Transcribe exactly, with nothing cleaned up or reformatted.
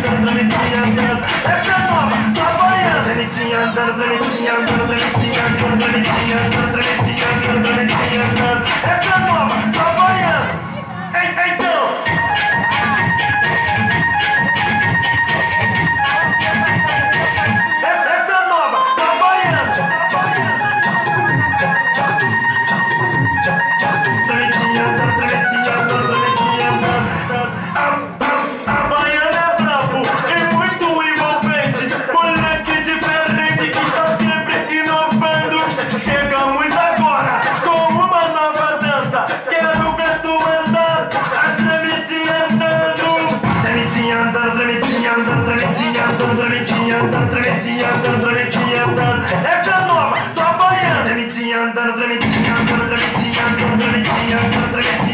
andando, trementinha andando. Essa é nova, tô banhando. Trementinha andando, trementinha andando, trementinha andando, trementinha andando, trementinha andando, trementinha andando. Essa é nova, tô banhando. Então. Essa é nova, tô banhando. Trementinha andando, trementinha andando, trementinha andando. A baiana é brabo e muito envolvente. Moleque diferente que está sempre inovando. Chegamos agora com uma nova dança. Quero ver tu andar, a trementinha andando. Trementinha andando, trementinha andando, trementinha andando, trementinha andando, trementinha andando, trementinha andando. Essa é nova, tô banhando. Trementinha andando, trementinha andando, trementinha andando, trementinha andando, trementinha.